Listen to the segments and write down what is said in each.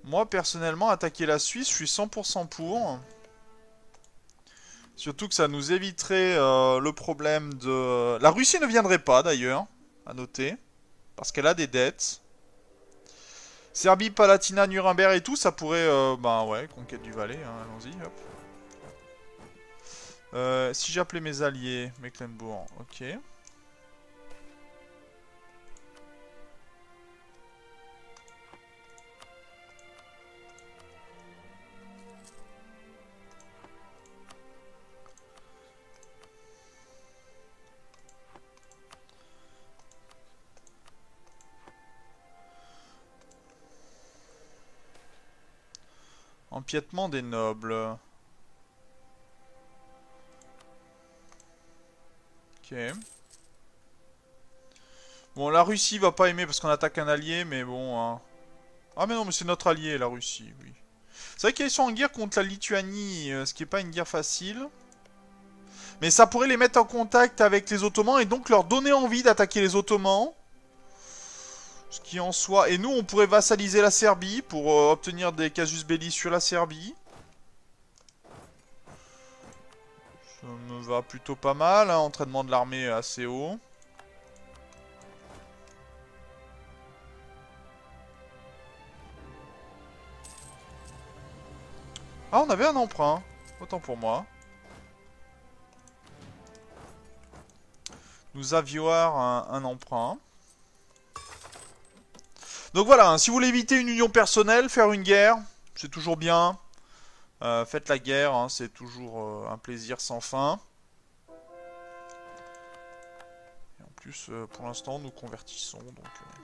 Moi, personnellement, attaquer la Suisse, je suis 100% pour. Surtout que ça nous éviterait le problème de... La Russie ne viendrait pas, d'ailleurs, à noter. Parce qu'elle a des dettes. Serbie, Palatinat, Nuremberg et tout, ça pourrait... bah ouais, conquête du Valais, hein, allons-y, hop. Si j'appelais mes alliés, Mecklembourg, ok. Empiètement des nobles. Ok. Bon, la Russie va pas aimer parce qu'on attaque un allié, mais bon... hein. Ah mais non, mais c'est notre allié, la Russie, oui. C'est vrai qu'ils sont en guerre contre la Lituanie, ce qui est pas une guerre facile. Mais ça pourrait les mettre en contact avec les Ottomans et donc leur donner envie d'attaquer les Ottomans. Ce qui en soit... Et nous, on pourrait vassaliser la Serbie pour obtenir des casus belli sur la Serbie. Ça me va plutôt pas mal, hein, entraînement de l'armée assez haut. Ah, on avait un emprunt. Autant pour moi. Nous avions un emprunt. Donc voilà, hein, si vous voulez éviter une union personnelle, faire une guerre, c'est toujours bien. Faites la guerre, hein, c'est toujours un plaisir sans fin. Et en plus, pour l'instant, nous convertissons, donc...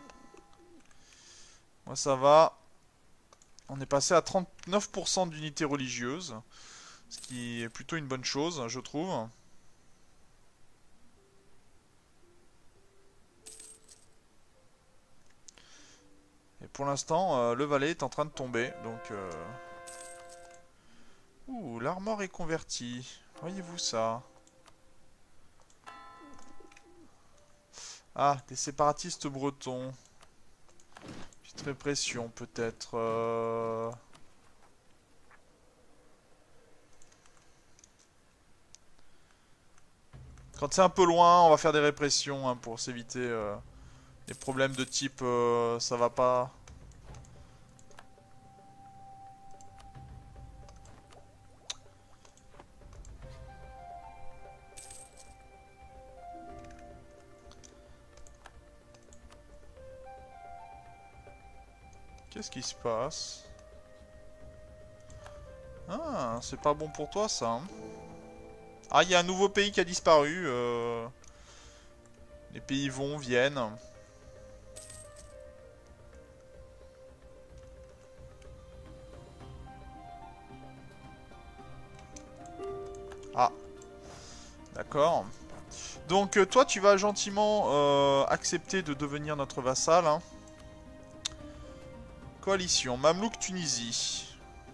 moi, ça va. On est passé à 39% d'unités religieuses, ce qui est plutôt une bonne chose, je trouve. Et pour l'instant, le Valais est en train de tomber, donc... Ouh, l'armor est converti. Voyez-vous ça? Ah, des séparatistes bretons. Petite répression, peut-être. Quand c'est un peu loin, on va faire des répressions hein, pour s'éviter des problèmes de type ça va pas. Qu'est-ce qui se passe? Ah, c'est pas bon pour toi ça. Hein. Ah, il y a un nouveau pays qui a disparu. Les pays vont, viennent. Ah, d'accord. Donc toi, tu vas gentiment accepter de devenir notre vassal. Hein. Coalition, Mamelouk Tunisie.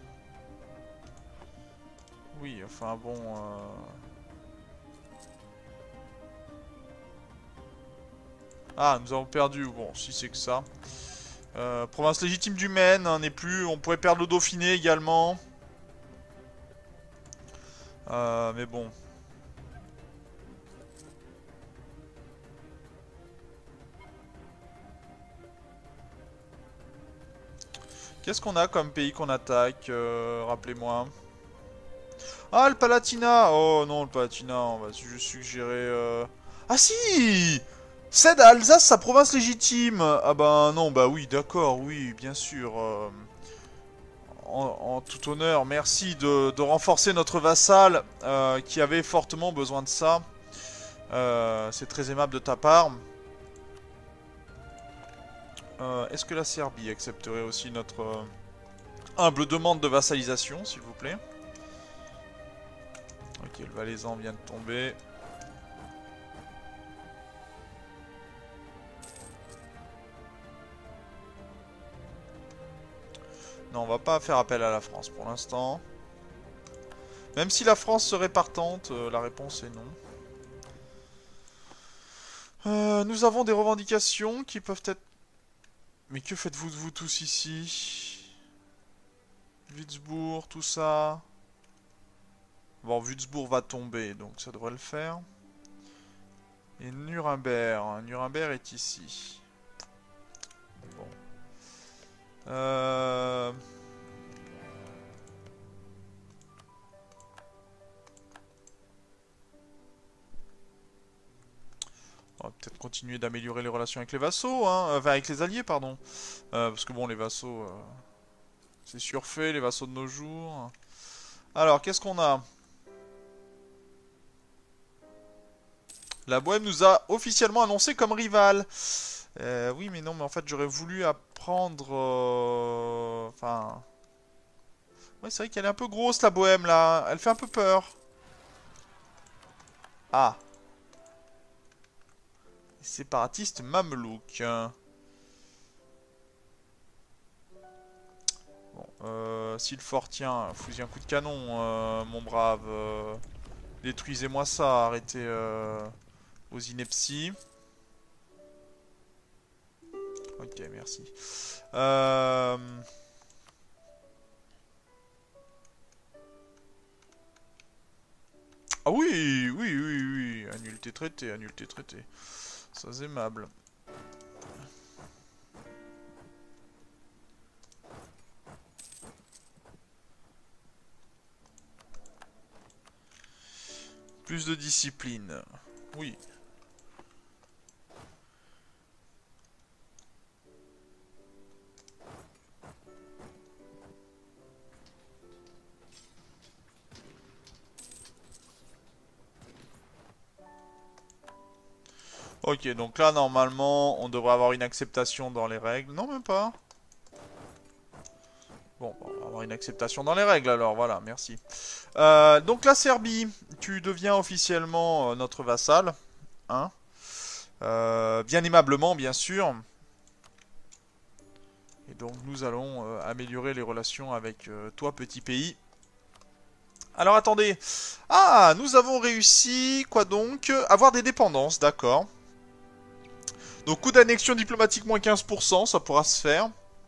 Oui, enfin bon... Ah, nous avons perdu. Bon, si c'est que ça. Province légitime du Maine, hein, n'est plus. On pourrait perdre le Dauphiné également. Mais bon. Qu'est-ce qu'on a comme pays qu'on attaque rappelez-moi. Ah, le Palatinat. Oh non, le Palatinat, on va juste suggérer... Ah si, cède à Alsace sa province légitime. Ah bah non, bah oui, d'accord, oui, bien sûr. En tout honneur, merci de renforcer notre vassal qui avait fortement besoin de ça. C'est très aimable de ta part. Est-ce que la Serbie accepterait aussi notre humble demande de vassalisation, s'il vous plaît? Ok, le Valaisan vient de tomber. Non, on va pas faire appel à la France pour l'instant. Même si la France serait partante, la réponse est non. Nous avons des revendications qui peuvent être... Mais que faites-vous de vous tous ici? Würzburg, tout ça. Bon, Würzburg va tomber, donc ça devrait le faire. Et Nuremberg. Nuremberg est ici. Bon. On va peut-être continuer d'améliorer les relations avec les vassaux, hein. Enfin, avec les alliés, pardon. Parce que bon, les vassaux, c'est surfait, les vassaux de nos jours. Alors, qu'est-ce qu'on a? La Bohème nous a officiellement annoncé comme rival. Oui, mais non, mais en fait, j'aurais voulu apprendre... Enfin... Ouais, c'est vrai qu'elle est un peu grosse, la Bohème, là. Elle fait un peu peur. Ah. Séparatiste mamelouk. Bon, si le fort tient, fusille un coup de canon, mon brave. Détruisez-moi ça, arrêtez aux inepties. Ok, merci. Euh... Ah oui, oui, oui, oui. Annule tes traités, annule tes traités. Ça c'est aimable. Plus de discipline. Oui. Ok, donc là, normalement, on devrait avoir une acceptation dans les règles. Non, même pas. Bon, on va avoir une acceptation dans les règles, alors, voilà, merci. Donc la Serbie, tu deviens officiellement notre vassal. Hein, bien aimablement, bien sûr. Et donc, nous allons améliorer les relations avec toi, petit pays. Alors, attendez. Ah, nous avons réussi, quoi donc? Avoir des dépendances, d'accord. Donc coût d'annexion diplomatique moins 15%, ça pourra se faire.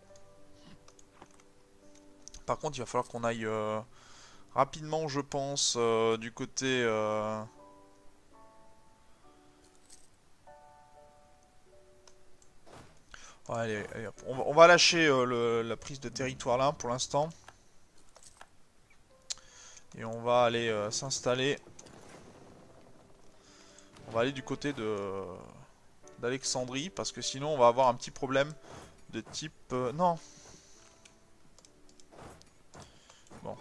Par contre, il va falloir qu'on aille rapidement, je pense, du côté... Ouais, allez, allez, hop. On va lâcher la prise de territoire là pour l'instant. Et on va aller s'installer. On va aller du côté de d'Alexandrie parce que sinon on va avoir un petit problème de type... non. Bon.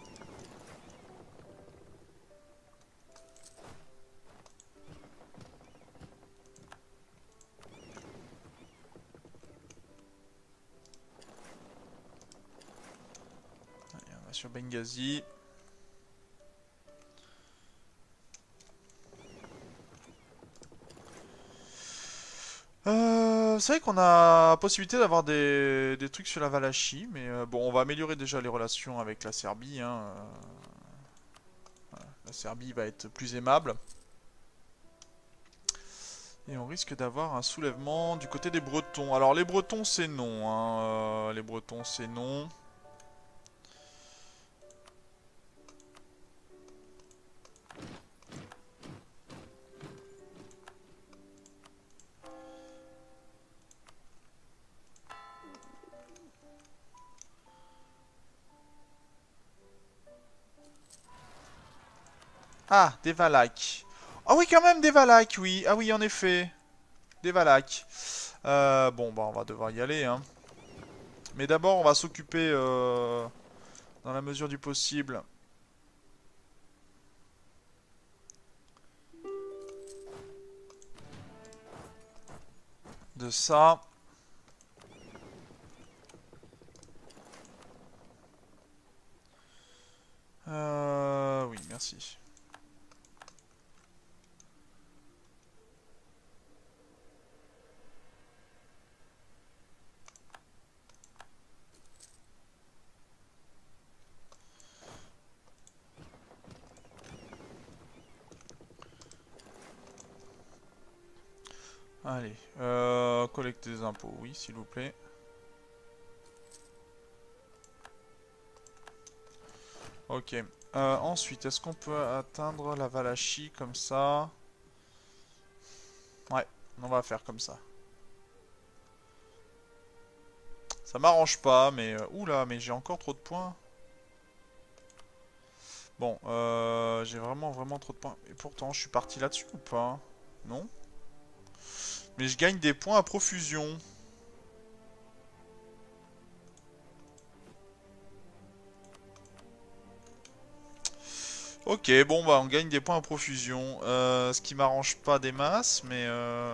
Allez, on va sur Benghazi. C'est vrai qu'on a possibilité d'avoir des trucs sur la Valachie, mais bon, on va améliorer déjà les relations avec la Serbie. Hein, la Serbie va être plus aimable. Et on risque d'avoir un soulèvement du côté des Bretons. Alors les Bretons c'est non, hein, les Bretons c'est non. Ah, des Valaques. Ah oui, quand même des Valaques, oui. Ah oui, en effet. Des Valaques. Bon, bah on va devoir y aller, hein. Mais d'abord, on va s'occuper, dans la mesure du possible, de ça. Oui, merci. Allez, collecter des impôts, oui, s'il vous plaît. Ok. Ensuite, est-ce qu'on peut atteindre la Valachie comme ça? Ouais, on va faire comme ça. Ça m'arrange pas, mais... oula, mais j'ai encore trop de points. Bon, j'ai vraiment trop de points. Et pourtant, je suis parti là-dessus ou pas? Non? Mais je gagne des points à profusion. Ok, bon bah on gagne des points à profusion. Ce qui m'arrange pas des masses, mais...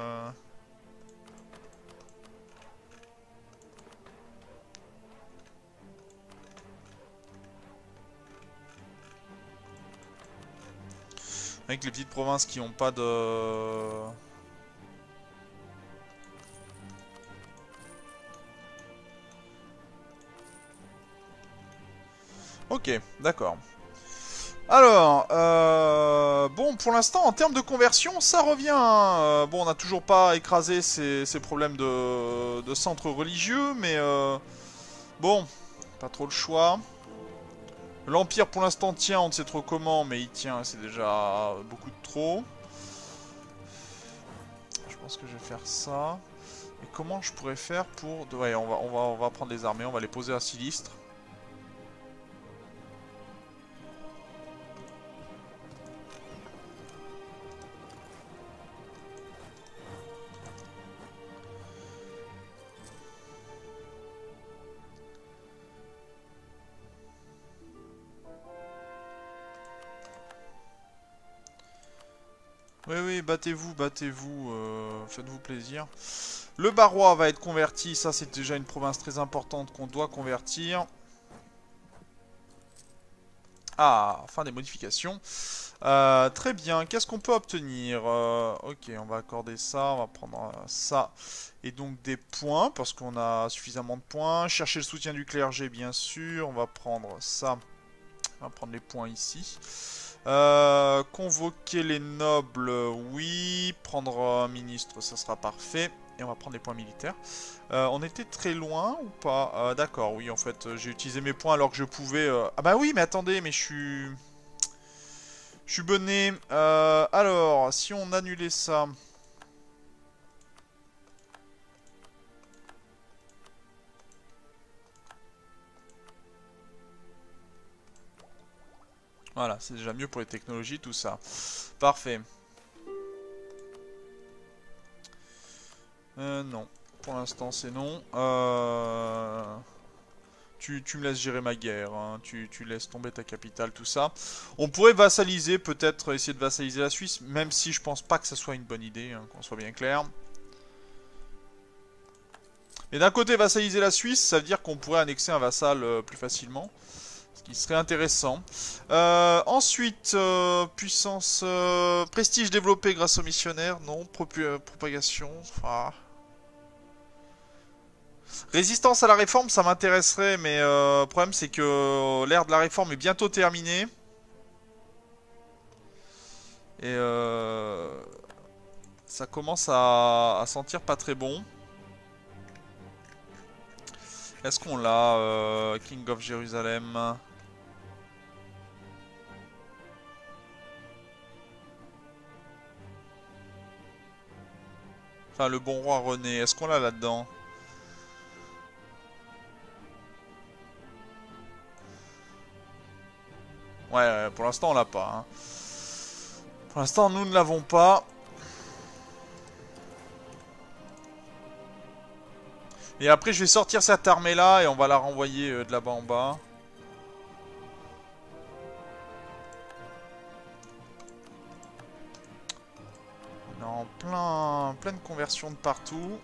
Avec les petites provinces qui ont pas de... Ok, d'accord. Alors, bon, pour l'instant, en termes de conversion, ça revient, hein. Bon, on n'a toujours pas écrasé ces problèmes de centres religieux, mais bon, pas trop le choix. L'Empire, pour l'instant, tient, on ne sait trop comment, mais il tient, c'est déjà beaucoup de trop. Je pense que je vais faire ça. Et comment je pourrais faire pour... Ouais, on va prendre les armées, on va les poser à Silistre. Oui, oui, battez-vous, battez-vous, faites-vous plaisir. Le Barrois va être converti, ça c'est déjà une province très importante qu'on doit convertir. Ah, fin des modifications. Très bien, qu'est-ce qu'on peut obtenir? Ok, on va accorder ça, on va prendre ça. Et donc des points, parce qu'on a suffisamment de points. Chercher le soutien du clergé, bien sûr. On va prendre ça. On va prendre les points ici. Convoquer les nobles, oui. Prendre un ministre, ça sera parfait. Et on va prendre les points militaires. On était très loin ou pas? D'accord, oui, en fait, j'ai utilisé mes points alors que je pouvais... Ah bah oui, mais attendez, mais je suis... Je suis bonné. Alors, si on annulait ça... Voilà, c'est déjà mieux pour les technologies, tout ça. Parfait. Non. Pour l'instant, c'est non. Tu me laisses gérer ma guerre, hein. Tu laisses tomber ta capitale, tout ça. On pourrait vassaliser, peut-être essayer de vassaliser la Suisse, même si je pense pas que ça soit une bonne idée, hein, qu'on soit bien clair. Mais d'un côté, vassaliser la Suisse, ça veut dire qu'on pourrait annexer un vassal plus facilement. Ce qui serait intéressant. Ensuite, puissance... prestige développé grâce aux missionnaires. Non. Propagation. Ah. Résistance à la réforme, ça m'intéresserait, mais le problème c'est que l'ère de la réforme est bientôt terminée. Et ça commence à sentir pas très bon. Est-ce qu'on l'a, King of Jérusalem? Enfin, le bon roi René, est-ce qu'on l'a là-dedans? Ouais, pour l'instant on l'a pas, hein. Pour l'instant nous ne l'avons pas. Et après je vais sortir cette armée là et on va la renvoyer de là-bas en bas. On est en pleine conversion de partout.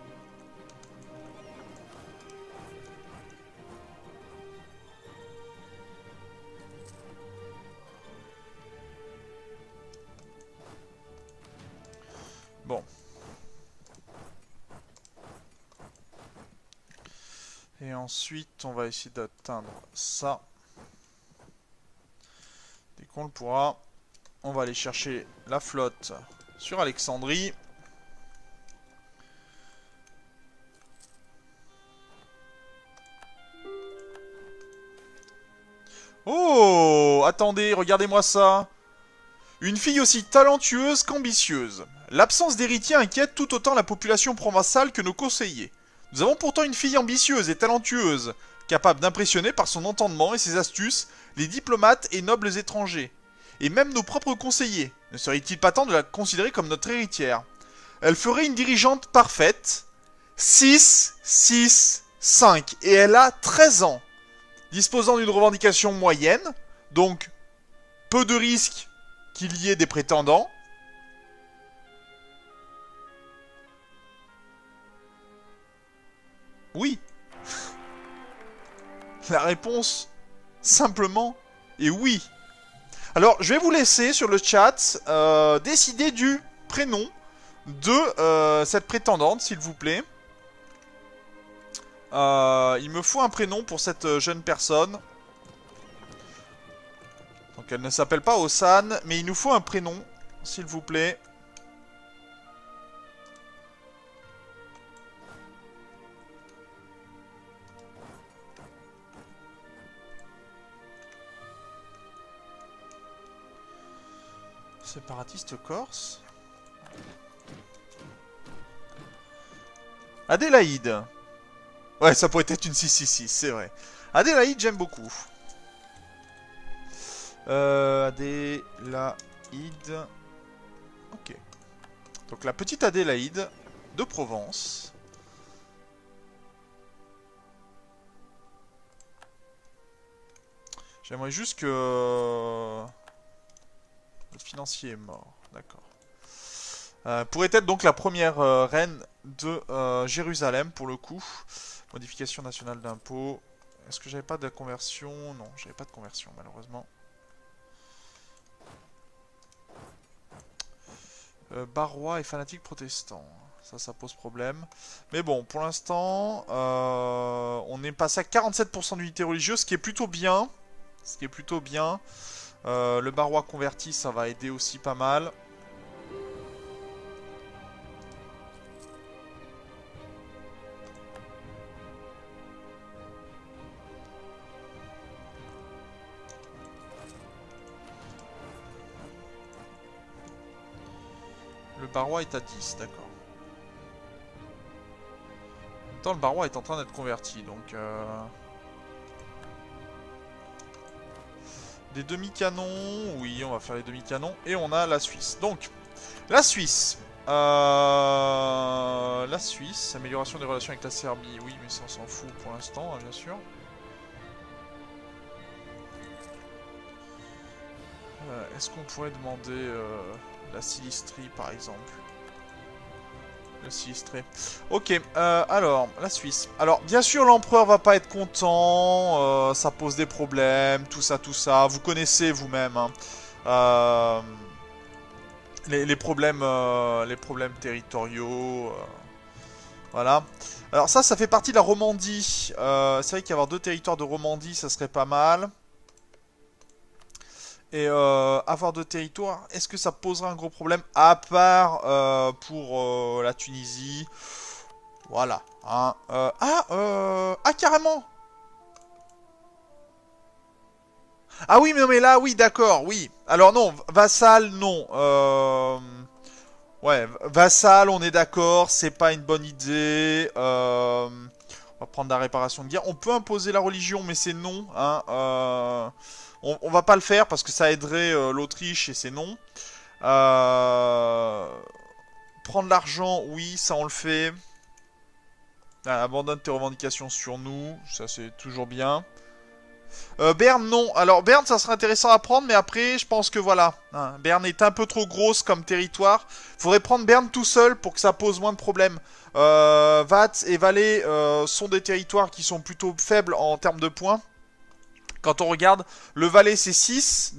Bon. Et ensuite, on va essayer d'atteindre ça. Dès qu'on le pourra, on va aller chercher la flotte sur Alexandrie. Oh! attendez, regardez-moi ça. Une fille aussi talentueuse qu'ambitieuse. L'absence d'héritier inquiète tout autant la population provençale que nos conseillers. Nous avons pourtant une fille ambitieuse et talentueuse, capable d'impressionner par son entendement et ses astuces les diplomates et nobles étrangers. Et même nos propres conseillers. Ne serait-il pas temps de la considérer comme notre héritière? Elle ferait une dirigeante parfaite. 6, 6, 5. Et elle a 13 ans. Disposant d'une revendication moyenne, donc peu de risques qu'il y ait des prétendants. Oui. La réponse, simplement, est oui. Alors, je vais vous laisser sur le chat décider du prénom de cette prétendante, s'il vous plaît. Il me faut un prénom pour cette jeune personne. Donc elle ne s'appelle pas Ossane, mais il nous faut un prénom, s'il vous plaît. Séparatiste corse. Adélaïde. Ouais, ça pourrait être une 666, c'est vrai. Adélaïde, j'aime beaucoup. Adélaïde. Ok. Donc la petite Adélaïde de Provence. J'aimerais juste que... Le financier est mort, d'accord. Pourrait être donc la première reine de Jérusalem, pour le coup. Modification nationale d'impôt. Est-ce que j'avais pas de conversion? Non, j'avais pas de conversion, malheureusement. Barrois et fanatique protestant. Ça pose problème. Mais bon, pour l'instant, on est passé à 47% d'unité religieuse, ce qui est plutôt bien. Ce qui est plutôt bien. Le Barrois converti, ça va aider aussi pas mal. Le Barrois est à 10, d'accord. En même temps, le Barrois est en train d'être converti, donc... Des demi-canons, oui, on va faire les demi-canons. Et on a la Suisse. Donc, la Suisse. La Suisse, amélioration des relations avec la Serbie. Oui, mais ça, on s'en fout pour l'instant, hein, bien sûr. Est-ce qu'on pourrait demander la Silistrie, par exemple? Le Silistré. Ok, alors, la Suisse. Alors, bien sûr, l'empereur va pas être content, ça pose des problèmes, tout ça, tout ça. Vous connaissez vous-même, hein. Les problèmes territoriaux, voilà. Alors ça fait partie de la Romandie. C'est vrai qu'avoir 2 territoires de Romandie, ça serait pas mal. Et avoir 2 territoires, est-ce que ça posera un gros problème? À part pour la Tunisie. Voilà. Hein. Ah, carrément! Ah oui, mais non, mais là, oui, d'accord, oui. Alors non, vassal, non. Ouais, vassal, on est d'accord, c'est pas une bonne idée. On va prendre la réparation de guerre. On peut imposer la religion, mais c'est non. Hein. On va pas le faire parce que ça aiderait l'Autriche et c'est non. Prendre l'argent, oui, ça on le fait. Abandonne tes revendications sur nous, ça c'est toujours bien. Berne, non. Alors, Berne, ça serait intéressant à prendre, mais après, je pense que voilà. Hein, Berne est un peu trop grosse comme territoire. Faudrait prendre Berne tout seul pour que ça pose moins de problèmes. Vatz et Valais sont des territoires qui sont plutôt faibles en termes de points. Quand on regarde, le Valais, c'est 6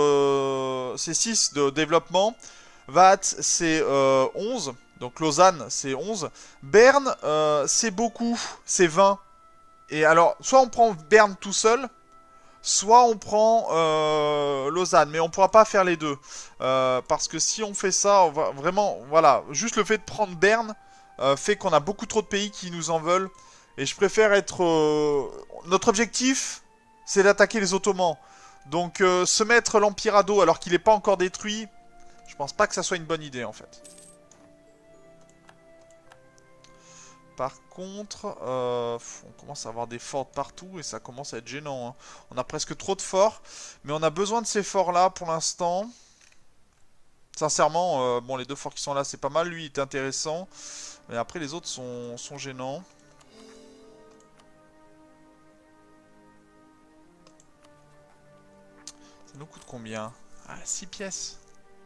de développement. Vatz, c'est 11. Donc, Lausanne, c'est 11. Berne, c'est beaucoup. C'est 20. Et alors, soit on prend Berne tout seul, soit on prend Lausanne, mais on pourra pas faire les deux. Parce que si on fait ça, on va vraiment, voilà, juste le fait de prendre Berne fait qu'on a beaucoup trop de pays qui nous en veulent. Et je préfère être... notre objectif, c'est d'attaquer les Ottomans. Donc se mettre l'Empire à dos alors qu'il n'est pas encore détruit, je pense pas que ça soit une bonne idée en fait. Par contre, on commence à avoir des forts partout et ça commence à être gênant. Hein. On a presque trop de forts, mais on a besoin de ces forts là pour l'instant. Sincèrement, bon, les deux forts qui sont là, c'est pas mal. Lui, il est intéressant. Mais après, les autres sont gênants. Ça nous coûte combien? Ah, 6 pièces.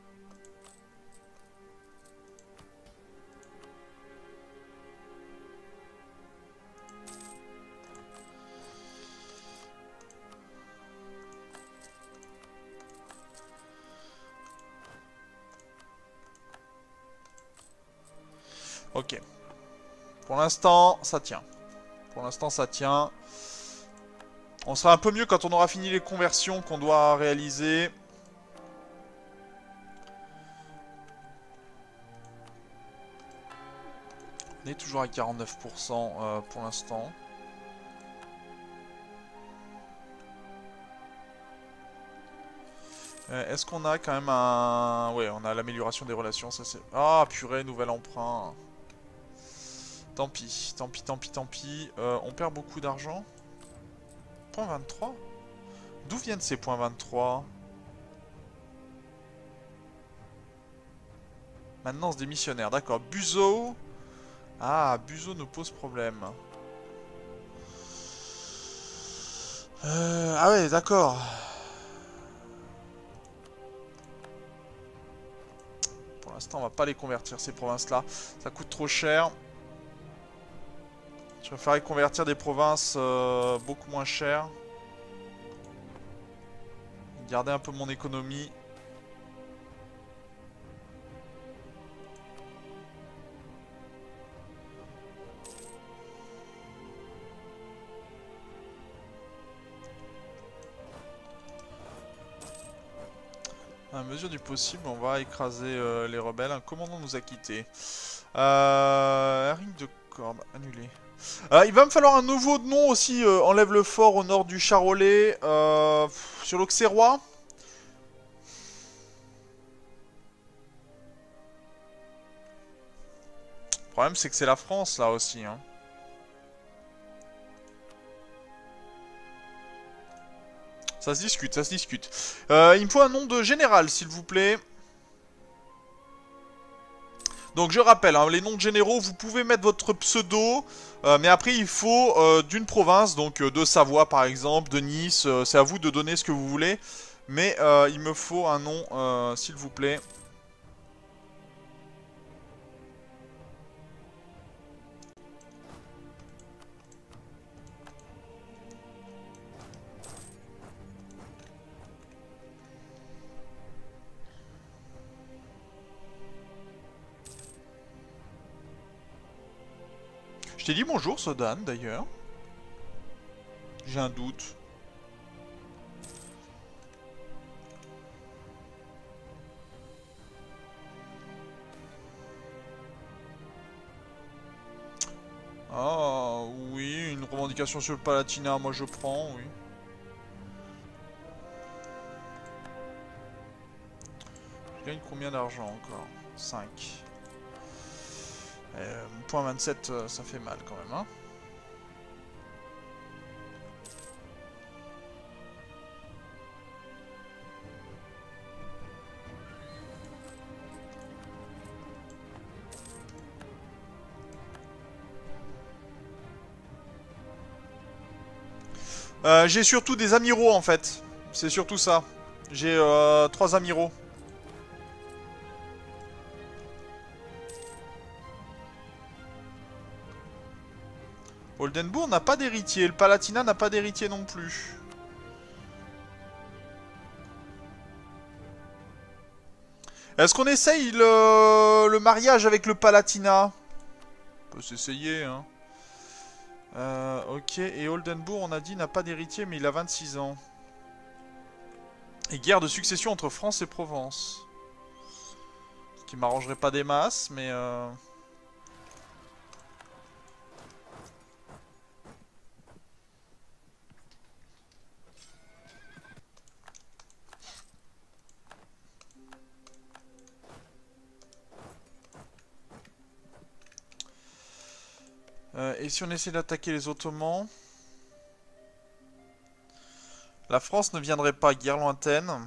Ok. Pour l'instant, ça tient. Pour l'instant, ça tient. On sera un peu mieux quand on aura fini les conversions qu'on doit réaliser. On est toujours à 49% pour l'instant. Est-ce qu'on a quand même un... Ouais, on a l'amélioration des relations, ça c'est... Ah, purée, nouvel emprunt. Tant pis, tant pis, tant pis, tant pis. On perd beaucoup d'argent. Point 23. D'où viennent ces points 23? Maintenance des missionnaires, d'accord. Buzo. Ah, Buzo nous pose problème. Ah ouais, d'accord. Pour l'instant, on va pas les convertir, ces provinces-là. Ça coûte trop cher. Je préférerais convertir des provinces beaucoup moins chères. Garder un peu mon économie. À mesure du possible, on va écraser les rebelles. Un commandant nous a quittés. Ring de corde, annulé. Il va me falloir un nouveau nom aussi. Enlève le fort au nord du Charolais. Sur l'Auxerrois. Le problème, c'est que c'est la France, là, aussi. Hein. Ça se discute, ça se discute. Il me faut un nom de général, s'il vous plaît. Donc je rappelle, hein, les noms de généraux, vous pouvez mettre votre pseudo, mais après il faut d'une province, donc de Savoie par exemple, de Nice, c'est à vous de donner ce que vous voulez. Mais il me faut un nom, s'il vous plaît. Je t'ai dit bonjour Sodan d'ailleurs. J'ai un doute. Ah oui, une revendication sur le Palatinat, moi je prends, oui. Je gagne combien d'argent encore? 5. Point 27, ça fait mal quand même, hein. J'ai surtout des amiraux en fait. C'est surtout ça. J'ai 3 amiraux. Oldenbourg n'a pas d'héritier. Le Palatinat n'a pas d'héritier non plus. Est-ce qu'on essaye le mariage avec le Palatinat? On peut s'essayer, hein. Ok, et Oldenbourg, on a dit, n'a pas d'héritier, mais il a 26 ans. Et guerre de succession entre France et Provence. Ce qui m'arrangerait pas des masses, mais... Et si on essaie d'attaquer les Ottomans? La France ne viendrait pas, guerre lointaine.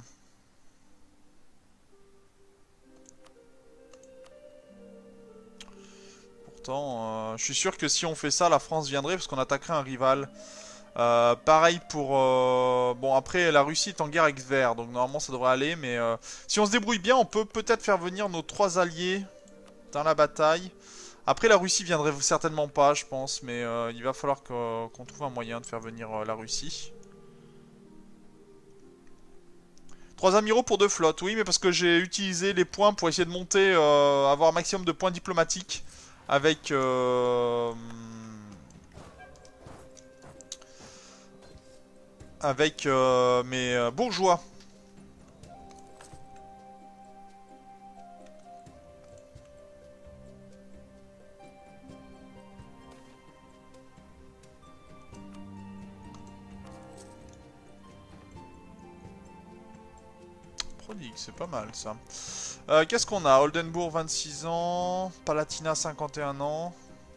Pourtant, je suis sûr que si on fait ça, la France viendrait parce qu'on attaquerait un rival. Pareil pour... Bon, après, la Russie est en guerre avec Tver, donc normalement ça devrait aller. Mais si on se débrouille bien, on peut peut-être faire venir nos 3 alliés dans la bataille. Après, la Russie viendrait certainement pas, je pense. Mais il va falloir qu'on trouve un moyen de faire venir la Russie. 3 amiraux pour 2 flottes, oui, mais parce que j'ai utilisé les points pour essayer de monter, avoir un maximum de points diplomatiques avec mes bourgeois. Prodigue, c'est pas mal ça. Qu'est-ce qu'on a? Oldenbourg 26 ans, Palatinat 51 ans.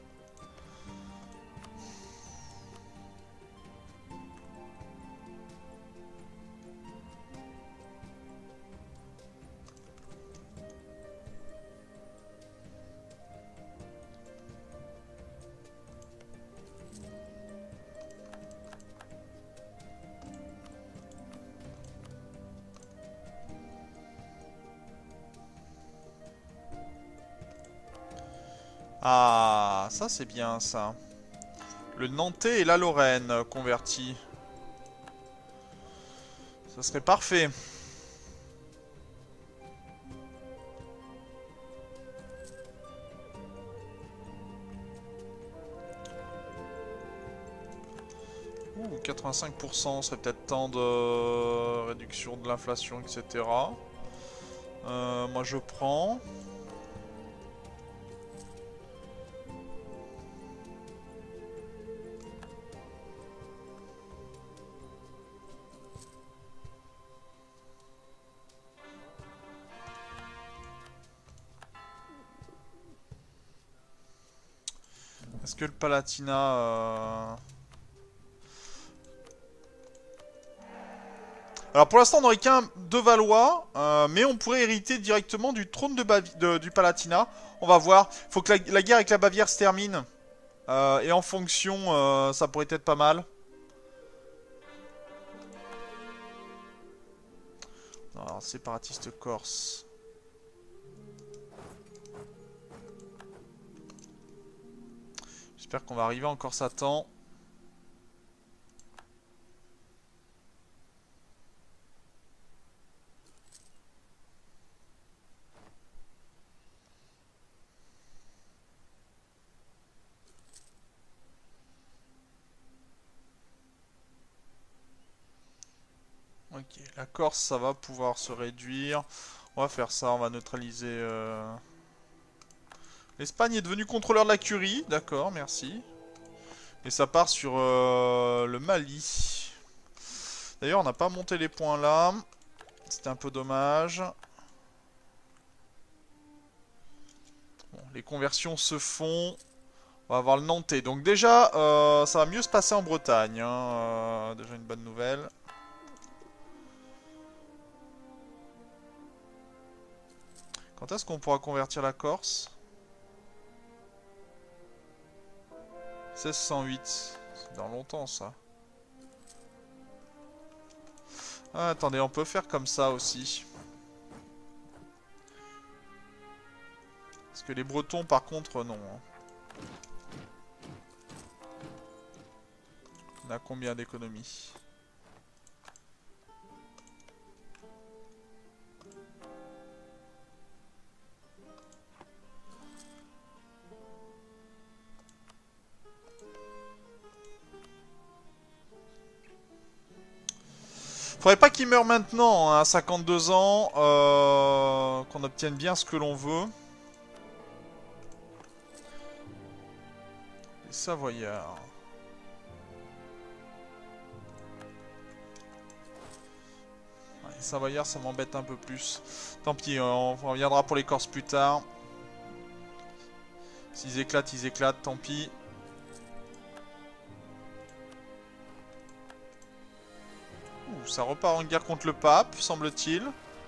Ah, ça c'est bien ça. Le Nantais et la Lorraine convertis. Ça serait parfait. Ouh, 85%, serait peut-être temps de réduction de l'inflation, etc. Moi je prends. Est-ce que le Palatinat... Alors pour l'instant on n'aurait qu'un de Valois, mais on pourrait hériter directement du trône du Palatinat. On va voir. Il faut que la guerre avec la Bavière se termine. Et en fonction, ça pourrait être pas mal. Alors, séparatiste corse. J'espère qu'on va arriver en Corse à temps. Ok, la Corse, ça va pouvoir se réduire. On va faire ça, on va neutraliser... L'Espagne est devenue contrôleur de la Curie, d'accord, merci. Et ça part sur le Mali. D'ailleurs, on n'a pas monté les points là. C'était un peu dommage. Bon, les conversions se font. On va avoir le Nantais. Donc déjà, ça va mieux se passer en Bretagne. Hein. Déjà une bonne nouvelle. Quand est-ce qu'on pourra convertir la Corse? 1608. C'est dans longtemps ça. Ah, attendez, on peut faire comme ça aussi. Parce que les Bretons, par contre, non. Hein. On a combien d'économies? Faudrait pas qu'il meure maintenant, hein, à 52 ans, qu'on obtienne bien ce que l'on veut. Les Savoyards. Ouais, les Savoyards, ça m'embête un peu plus. Tant pis, on reviendra pour les Corses plus tard. S'ils éclatent, tant pis. Ça repart en guerre contre le pape, semble-t-il.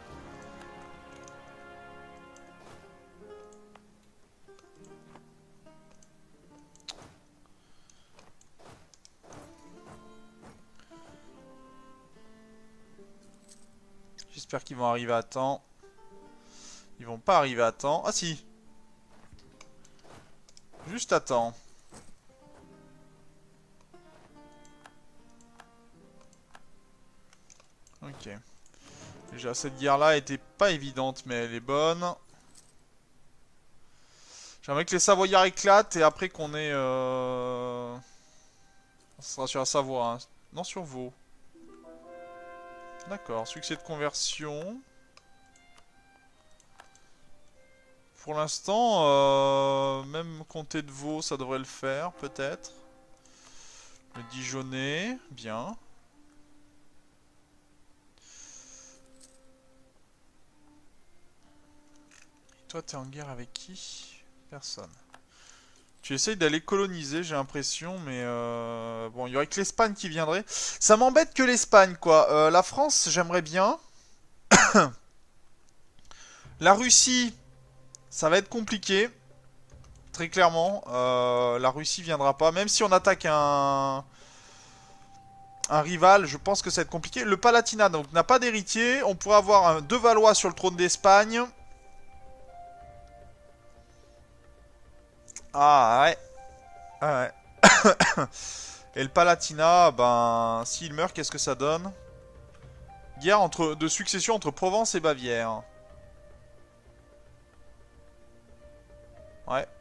J'espère qu'ils vont arriver à temps. Ils vont pas arriver à temps. Ah si. Juste à temps. Ok. Déjà, cette guerre-là était pas évidente, mais elle est bonne. J'aimerais que les Savoyards éclatent et après qu'on ait... Ça sera sur la Savoie, hein. Non, sur Vaud. D'accord, succès de conversion. Pour l'instant, même comté de Vaud, ça devrait le faire, peut-être. Le Dijonais, bien. Et toi, t'es en guerre avec qui? Personne. Tu essayes d'aller coloniser, j'ai l'impression, mais bon, il y aurait que l'Espagne qui viendrait. Ça m'embête que l'Espagne, quoi. La France, j'aimerais bien. La Russie, ça va être compliqué. Très clairement, la Russie viendra pas. Même si on attaque un rival, je pense que ça va être compliqué. Le Palatinat donc n'a pas d'héritier. On pourrait avoir deux Valois sur le trône d'Espagne. Ah ouais. Ah ouais. Et le Palatinat, ben, s'il meurt, qu'est-ce que ça donne? Guerre de succession entre Provence et Bavière. Ouais.